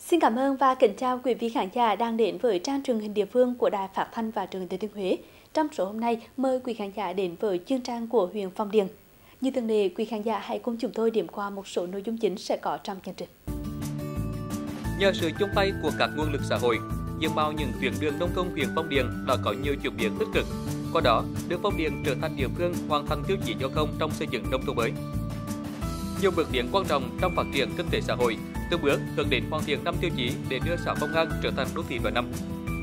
Xin cảm ơn và kính chào quý vị khán giả đang đến với trang truyền hình địa phương của Đài Phát thanh và Truyền hình Thừa Thiên Huế. Trong số hôm nay, mời quý khán giả đến với chuyên trang của huyện Phong Điền. Như thường lệ, quý khán giả hãy cùng chúng tôi điểm qua một số nội dung chính sẽ có trong chương trình. Nhờ sự chung tay của các nguồn lực xã hội, diện mạo những tuyến đường nông thôn huyện Phong Điền đã có nhiều chuyển biến tích cực. Qua đó, đưa Phong Điền trở thành địa phương hoàn thành tiêu chí giao thông trong xây dựng nông thôn mới. Nhiều bước tiến quan trọng trong phát triển kinh tế xã hội, từng bước hướng đến hoàn thiện 5 tiêu chí để đưa xã Phong An trở thành đô thị loại 5.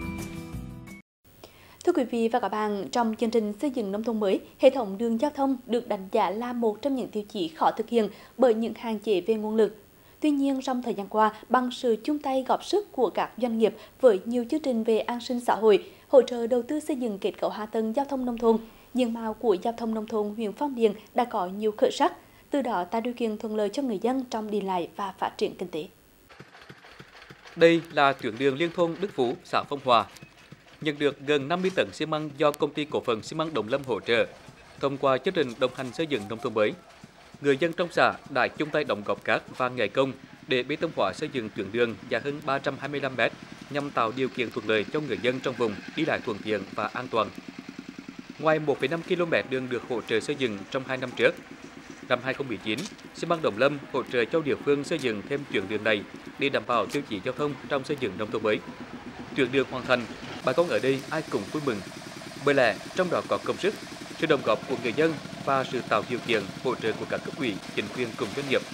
Thưa quý vị và các bạn, trong chương trình xây dựng nông thôn mới, hệ thống đường giao thông được đánh giá là một trong những tiêu chí khó thực hiện bởi những hạn chế về nguồn lực. Tuy nhiên, trong thời gian qua, bằng sự chung tay góp sức của các doanh nghiệp với nhiều chương trình về an sinh xã hội, hỗ trợ đầu tư xây dựng kết cấu hạ tầng giao thông nông thôn, diện mạo của giao thông nông thôn huyện Phong Điền đã có nhiều khởi sắc, từ đó tạo điều kiện thuận lợi cho người dân trong đi lại và phát triển kinh tế. Đây là tuyến đường liên thôn Đức Phú, xã Phong Hòa, nhận được gần 50 tấn xi măng do công ty cổ phần xi măng Đồng Lâm hỗ trợ. Thông qua chương trình đồng hành xây dựng nông thôn mới, người dân trong xã đã chung tay đóng góp cát và ngày công để bê tông hóa xây dựng tuyến đường dài hơn 325 m nhằm tạo điều kiện thuận lợi cho người dân trong vùng đi lại thuận tiện và an toàn. Ngoài 1,5 km đường được hỗ trợ xây dựng trong 2 năm trước, năm 2019, xi măng Đồng Lâm hỗ trợ cho địa phương xây dựng thêm tuyến đường này để đảm bảo tiêu chí giao thông trong xây dựng nông thôn mới. Tuyến đường hoàn thành, bà con ở đây ai cũng vui mừng, bởi lẽ trong đó có công sức, sự đóng góp của người dân và sự tạo điều kiện hỗ trợ của các cấp ủy, chính quyền cùng doanh nghiệp.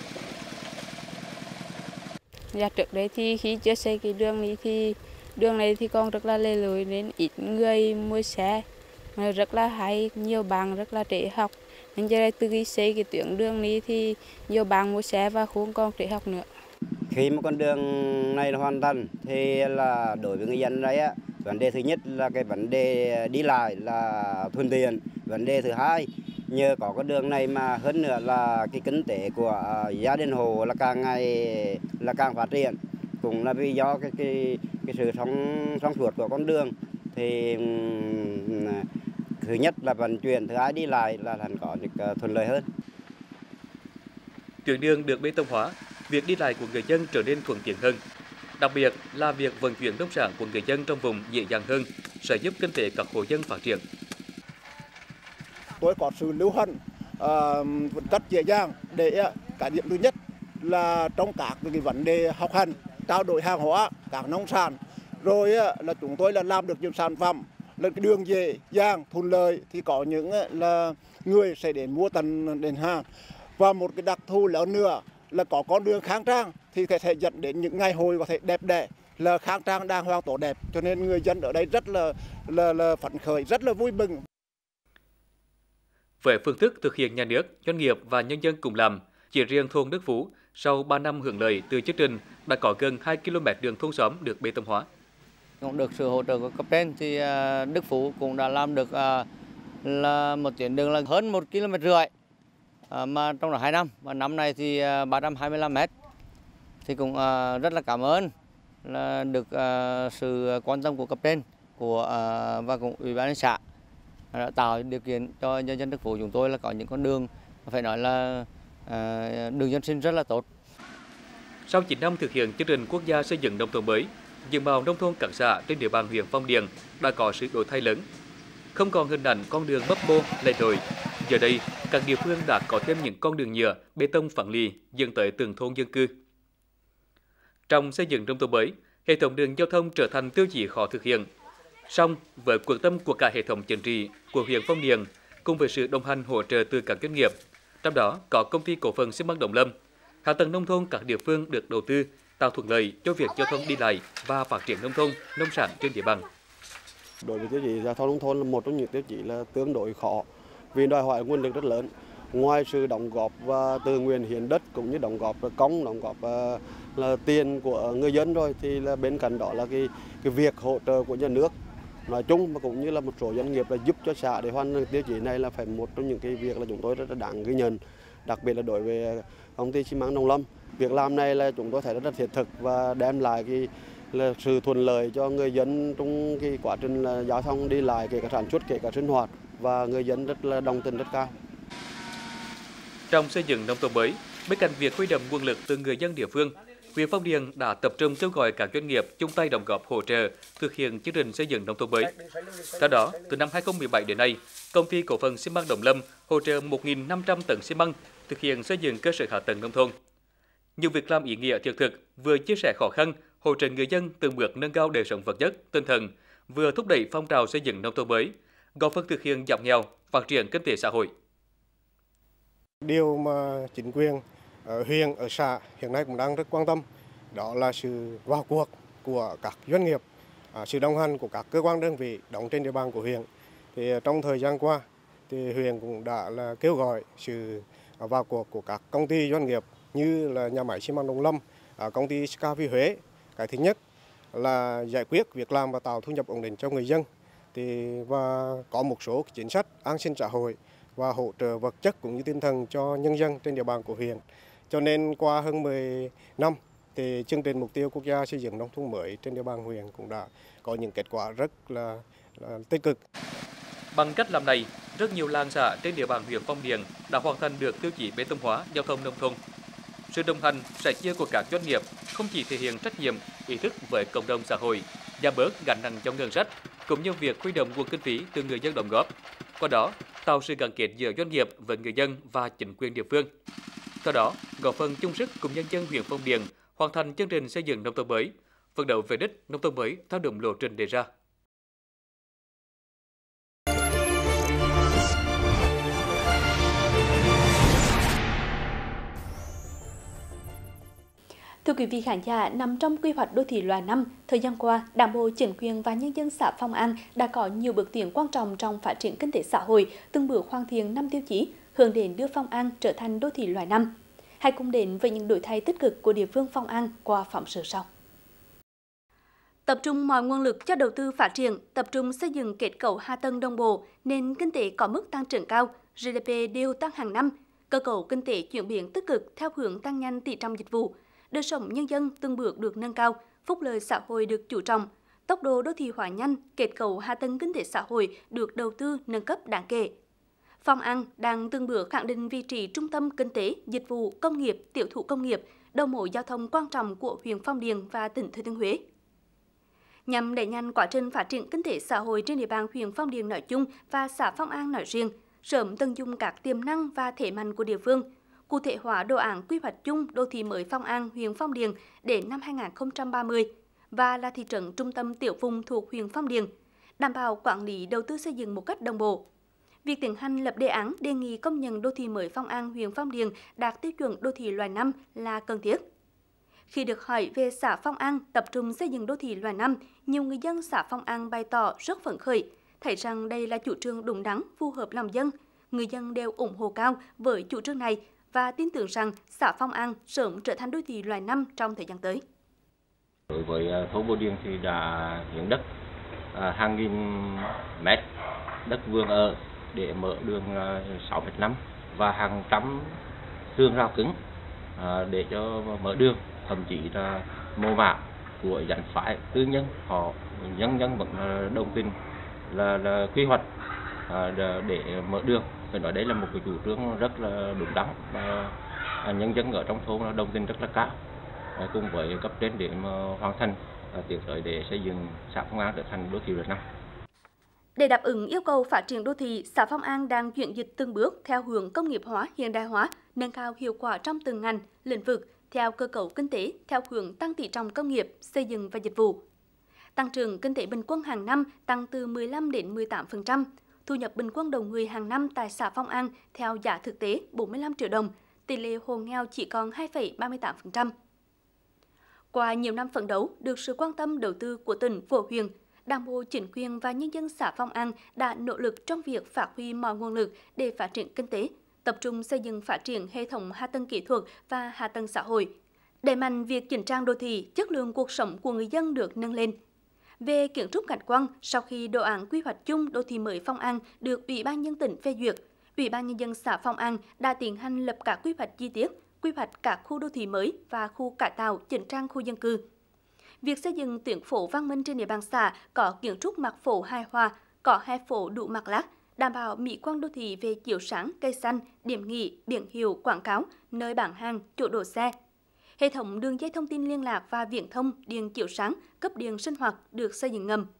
Dạ, trước đây thì khi chưa xây cái đường này thì còn rất là lề lối nên ít người mua xe, mà rất là hay, nhiều bạn rất là trễ học. Nên giờ đây từ khi xây cái tuyến đường này thì nhiều bạn mua xe và không còn trễ học nữa. Khi mà con đường này hoàn thành thì là đối với người dân đấy á, vấn đề thứ nhất là cái vấn đề đi lại là thuận tiện. Vấn đề thứ hai, nhờ có cái đường này mà hơn nữa là cái kinh tế của gia đình hộ là càng ngày là càng phát triển. Cũng là vì do cái sự thông suốt của con đường thì thứ nhất là vận chuyển, thứ hai đi lại là thành có được thuận lợi hơn. Tuyến đường được bê tông hóa, việc đi lại của người dân trở nên thuận tiện hơn. Đặc biệt là việc vận chuyển nông sản của người dân trong vùng dễ dàng hơn, sẽ giúp kinh tế các hộ dân phát triển. Tôi có sự lưu hành rất dễ dàng để cái điểm thứ nhất là trong các cái vấn đề học hành, trao đổi hàng hóa, các nông sản, rồi là chúng tôi là làm được những sản phẩm là cái đường dễ dàng thuận lợi thì có những là người sẽ đến mua tận đến hàng, và một cái đặc thù lớn nữa là có con đường khang trang thì có thể dẫn đến những ngày hội có thể đẹp đẽ, là khang trang đàng hoàng tốt đẹp, cho nên người dân ở đây rất là phấn khởi, rất là vui mừng. Về phương thức thực hiện nhà nước, doanh nghiệp và nhân dân cùng làm, chỉ riêng thôn Đức Phú sau 3 năm hưởng lợi từ chương trình đã có gần 2 km đường thôn xóm được bê tông hóa. Cũng được sự hỗ trợ của cấp trên thì Đức Phú cũng đã làm được là một tuyến đường là hơn 1,5 km mà trong đó 2 năm, và năm nay thì 325 m. Thì cũng rất là cảm ơn là được sự quan tâm của cấp trên và cũng ủy ban nhân xã đã tạo điều kiện cho nhân dân Đức Phú chúng tôi là có những con đường phải nói là đường dân sinh rất là tốt. Sau 9 năm thực hiện chương trình quốc gia xây dựng nông thôn mới, diện mạo nông thôn các xã trên địa bàn huyện Phong Điền đã có sự đổi thay lớn. Không còn hình ảnh con đường bấp bô lầy lội, giờ đây các địa phương đã có thêm những con đường nhựa, bê tông phẳng lì dẫn tới từng thôn dân cư. Trong xây dựng nông thôn mới, hệ thống đường giao thông trở thành tiêu chí khó thực hiện. Song với quyết tâm của cả hệ thống chính trị của huyện Phong Điền cùng với sự đồng hành hỗ trợ từ các doanh nghiệp, trong đó có công ty cổ phần xi măng Đồng Lâm, hạ tầng nông thôn các địa phương được đầu tư tạo thuận lợi cho việc giao thông đi lại và phát triển nông thôn, nông sản trên địa bàn. Đối với tiêu chí giao thông nông thôn là một trong những tiêu chí là tương đối khó vì đòi hỏi nguồn lực rất lớn. Ngoài sự đóng góp và tự nguyện hiến đất cũng như đóng góp công, đóng góp là tiền của người dân rồi thì là bên cạnh đó là cái việc hỗ trợ của nhà nước nói chung và cũng như là một số doanh nghiệp là giúp cho xã để hoàn thành tiêu chí này là phải một trong những cái việc là chúng tôi rất là đáng ghi nhận, đặc biệt là đối với công ty xi măng Đồng Lâm. Việc làm này là chúng tôi thấy rất là thiết thực và đem lại cái là sự thuận lợi cho người dân trong cái quá trình là giao thông đi lại, kể cả sản xuất, kể cả sinh hoạt, và người dân rất là đồng tình rất cao. Trong xây dựng nông thôn mới, bên cạnh việc huy động nguồn lực từ người dân địa phương, huyện Phong Điền đã tập trung kêu gọi các doanh nghiệp chung tay đóng góp hỗ trợ thực hiện chương trình xây dựng nông thôn mới. Theo đó, từ năm 2017 đến nay, công ty cổ phần xi măng Đồng Lâm hỗ trợ 1.500 tấn xi măng thực hiện xây dựng cơ sở hạ tầng nông thôn. Nhiều việc làm ý nghĩa thiết thực, vừa chia sẻ khó khăn, hỗ trợ người dân từng bước nâng cao đời sống vật chất, tinh thần, vừa thúc đẩy phong trào xây dựng nông thôn mới, góp phần thực hiện giảm nghèo, phát triển kinh tế xã hội. Điều mà chính quyền ở huyện, ở xã hiện nay cũng đang rất quan tâm, đó là sự vào cuộc của các doanh nghiệp, sự đồng hành của các cơ quan đơn vị đóng trên địa bàn của huyện. Thì trong thời gian qua, thì huyện cũng đã kêu gọi sự vào cuộc của các công ty doanh nghiệp như là nhà máy xi măng Đồng Lâm, công ty Scavi Huế. Cái thứ nhất là giải quyết việc làm và tạo thu nhập ổn định cho người dân. Và có một số chính sách an sinh xã hội và hỗ trợ vật chất cũng như tinh thần cho nhân dân trên địa bàn của huyện. Cho nên qua hơn 10 năm thì chương trình mục tiêu quốc gia xây dựng nông thôn mới trên địa bàn huyện cũng đã có những kết quả rất là tích cực. Bằng cách làm này, rất nhiều làng xã trên địa bàn huyện Phong Điền đã hoàn thành được tiêu chí bê tông hóa giao thông nông thôn. Sự đồng hành, sẻ chia của các doanh nghiệp không chỉ thể hiện trách nhiệm, ý thức với cộng đồng xã hội, giảm bớt gánh nặng cho ngân sách, cũng như việc huy động nguồn kinh phí từ người dân đóng góp. Qua đó, tạo sự gắn kết giữa doanh nghiệp với người dân và chính quyền địa phương. Theo đó, góp phần chung sức cùng nhân dân huyện Phong Điền hoàn thành chương trình xây dựng nông thôn mới, phấn đấu về đích nông thôn mới theo đúng lộ trình đề ra. Thưa quý vị khán giả, nằm trong quy hoạch đô thị loại 5, thời gian qua, Đảng bộ, chính quyền và nhân dân xã Phong An đã có nhiều bước tiến quan trọng trong phát triển kinh tế xã hội, từng bước hoàn thiện 5 tiêu chí, hướng đến đưa Phong An trở thành đô thị loại 5. Hãy cùng đến với những đổi thay tích cực của địa phương Phong An qua phóng sự sau. Tập trung mọi nguồn lực cho đầu tư phát triển, tập trung xây dựng kết cấu hạ tầng đồng bộ, nền kinh tế có mức tăng trưởng cao, GDP đều tăng hàng năm, cơ cấu kinh tế chuyển biến tích cực theo hướng tăng nhanh tỷ trọng dịch vụ. Đời sống nhân dân từng bước được nâng cao, phúc lợi xã hội được chú trọng, tốc độ đô thị hóa nhanh, kết cấu hạ tầng kinh tế xã hội được đầu tư nâng cấp đáng kể. Phong An đang từng bước khẳng định vị trí trung tâm kinh tế, dịch vụ, công nghiệp, tiểu thủ công nghiệp, đầu mối giao thông quan trọng của huyện Phong Điền và tỉnh Thừa Thiên Huế. Nhằm đẩy nhanh quá trình phát triển kinh tế xã hội trên địa bàn huyện Phong Điền nói chung và xã Phong An nói riêng, sớm tận dụng các tiềm năng và thế mạnh của địa phương, cụ thể hóa đồ án quy hoạch chung đô thị mới Phong An, huyện Phong Điền đến năm 2030 và là thị trấn trung tâm tiểu vùng thuộc huyện Phong Điền, đảm bảo quản lý đầu tư xây dựng một cách đồng bộ. Việc tiến hành lập đề án đề nghị công nhận đô thị mới Phong An, huyện Phong Điền đạt tiêu chuẩn đô thị loại 5 là cần thiết. Khi được hỏi về xã Phong An tập trung xây dựng đô thị loại 5, nhiều người dân xã Phong An bày tỏ rất phấn khởi, thấy rằng đây là chủ trương đúng đắn, phù hợp lòng dân. Người dân đều ủng hộ cao với chủ trương này và tin tưởng rằng xã Phong An sớm trở thành đô thị loại 5 trong thời gian tới. Đối với thôn Bồ Điền thì đã hiến đất hàng nghìn mét đất vườn ở để mở đường 6,5 và hàng trăm tường rào cứng để cho mở đường, thậm chí là mô mả của giản phái tư nhân họ nhân dân vẫn đồng tình là quy hoạch để mở đường. Phải nói đây là một cái chủ trương rất là đúng đắn và nhân dân ở trong thôn đồng tình rất là cao, cùng với cấp trên để mà hoàn thành tiến tới để xây dựng xã Phong An trở thành đô thị loại 5. Để đáp ứng yêu cầu phát triển đô thị, xã Phong An đang chuyển dịch từng bước theo hướng công nghiệp hóa, hiện đại hóa, nâng cao hiệu quả trong từng ngành, lĩnh vực theo cơ cấu kinh tế theo hướng tăng tỷ trọng công nghiệp, xây dựng và dịch vụ. Tăng trưởng kinh tế bình quân hàng năm tăng từ 15 đến 18%. Thu nhập bình quân đầu người hàng năm tại xã Phong An theo giá thực tế 45 triệu đồng, tỷ lệ hộ nghèo chỉ còn 2,38%. Qua nhiều năm phấn đấu, được sự quan tâm đầu tư của tỉnh, của huyện, Đảng bộ, chính quyền và nhân dân xã Phong An đã nỗ lực trong việc phát huy mọi nguồn lực để phát triển kinh tế, tập trung xây dựng phát triển hệ thống hạ tầng kỹ thuật và hạ tầng xã hội, đẩy mạnh việc chỉnh trang đô thị, chất lượng cuộc sống của người dân được nâng lên. Về kiến trúc cảnh quan, sau khi đồ án quy hoạch chung đô thị mới Phong An được Ủy ban nhân dân tỉnh phê duyệt, Ủy ban nhân dân xã Phong An đã tiến hành lập các quy hoạch chi tiết, quy hoạch các khu đô thị mới và khu cải tạo chỉnh trang khu dân cư. Việc xây dựng tuyến phố văn minh trên địa bàn xã có kiến trúc mặt phố hài hòa, có hai phố đủ mặt lát, đảm bảo mỹ quan đô thị về chiếu sáng, cây xanh, điểm nghỉ, biển hiệu, quảng cáo, nơi bán hàng, chỗ đỗ xe. Hệ thống đường dây thông tin liên lạc và viễn thông, điện chiếu sáng, cấp điện sinh hoạt được xây dựng ngầm.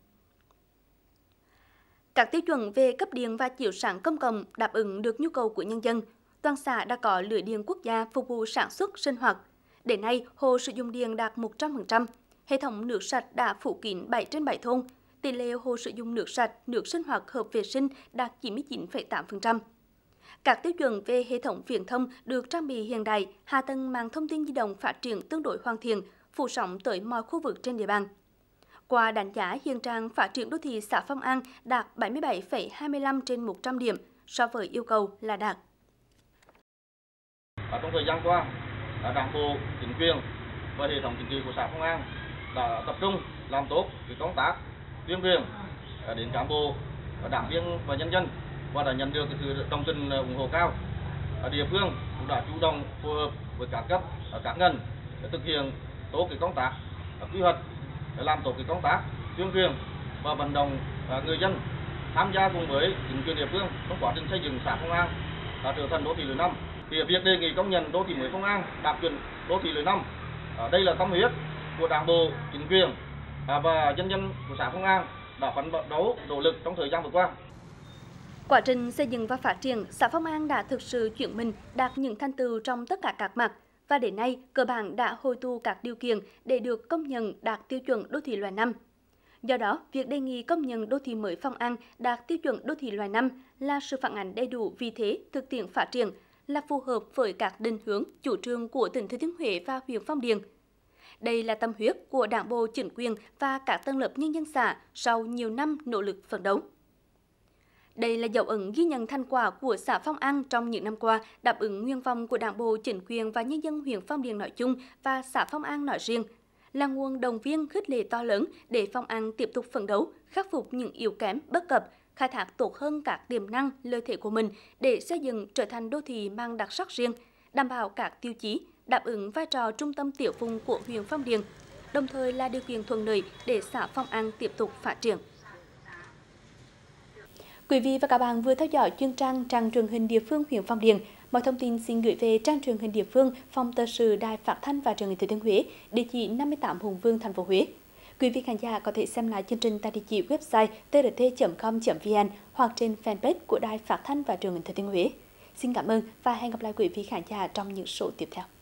Các tiêu chuẩn về cấp điện và chiếu sáng công cộng đáp ứng được nhu cầu của nhân dân. Toàn xã đã có lưới điện quốc gia phục vụ sản xuất sinh hoạt. Đến nay, hồ sử dụng điện đạt 100%. Hệ thống nước sạch đã phủ kín 7 trên 7 thôn. Tỷ lệ hồ sử dụng nước sạch, nước sinh hoạt hợp vệ sinh đạt 99,8%. Các tiêu chuẩn về hệ thống viễn thông được trang bị hiện đại, hạ tầng mạng thông tin di động phát triển tương đối hoàn thiện, phủ sóng tới mọi khu vực trên địa bàn. Qua đánh giá, hiện trạng phát triển đô thị xã Phong An đạt 77,25 trên 100 điểm, so với yêu cầu là đạt. Trong thời gian qua, Đảng bộ, chính quyền và hệ thống chính trị của xã Phong An đã tập trung làm tốt công tác tuyên truyền đến cán bộ, đảng viên và nhân dân, và đã nhận được sự đồng tình ủng hộ cao. Địa phương cũng đã chủ động phối hợp với các cấp, các ngành để thực hiện tốt công tác quy hoạch, làm tốt công tác tuyên truyền và vận động người dân tham gia cùng với chính quyền địa phương trong quá trình xây dựng xã Phong An trở thành đô thị lưới 5. Thì việc đề nghị công nhận đô thị mới Phong An đạt chuẩn đô thị lưới 5, đây là tâm huyết của Đảng bộ, chính quyền và nhân dân của xã Phong An đã phấn đấu nỗ lực trong thời gian vừa qua. Quá trình xây dựng và phát triển, xã Phong An đã thực sự chuyển mình, đạt những thành tựu trong tất cả các mặt, và đến nay cơ bản đã hội tụ các điều kiện để được công nhận đạt tiêu chuẩn đô thị loại 5. Do đó, việc đề nghị công nhận đô thị mới Phong An đạt tiêu chuẩn đô thị loại 5 là sự phản ánh đầy đủ vị thế, thực tiễn phát triển, là phù hợp với các định hướng, chủ trương của tỉnh Thừa Thiên Huế và huyện Phong Điền. Đây là tâm huyết của Đảng bộ, chính quyền và các tầng lớp nhân dân xã sau nhiều năm nỗ lực phấn đấu. Đây là dấu ấn ghi nhận thành quả của xã Phong An trong những năm qua, đáp ứng nguyện vọng của Đảng bộ, chính quyền và nhân dân huyện Phong Điền nói chung và xã Phong An nói riêng, là nguồn động viên khích lệ to lớn để Phong An tiếp tục phấn đấu, khắc phục những yếu kém, bất cập, khai thác tốt hơn các tiềm năng, lợi thế của mình để xây dựng trở thành đô thị mang đặc sắc riêng, đảm bảo các tiêu chí, đáp ứng vai trò trung tâm tiểu vùng của huyện Phong Điền, đồng thời là điều kiện thuận lợi để xã Phong An tiếp tục phát triển. Quý vị và các bạn vừa theo dõi chuyên trang truyền hình địa phương huyện Phong Điền. Mọi thông tin xin gửi về trang truyền hình địa phương, phòng tờ sự Đài Phát thanh và Truyền hình Thừa Thiên Huế, địa chỉ 58 Hùng Vương, thành phố Huế. Quý vị khán giả có thể xem lại chương trình tại địa chỉ website trt.com.vn hoặc trên fanpage của Đài Phát thanh và Truyền hình Thừa Thiên Huế. Xin cảm ơn và hẹn gặp lại quý vị khán giả trong những số tiếp theo.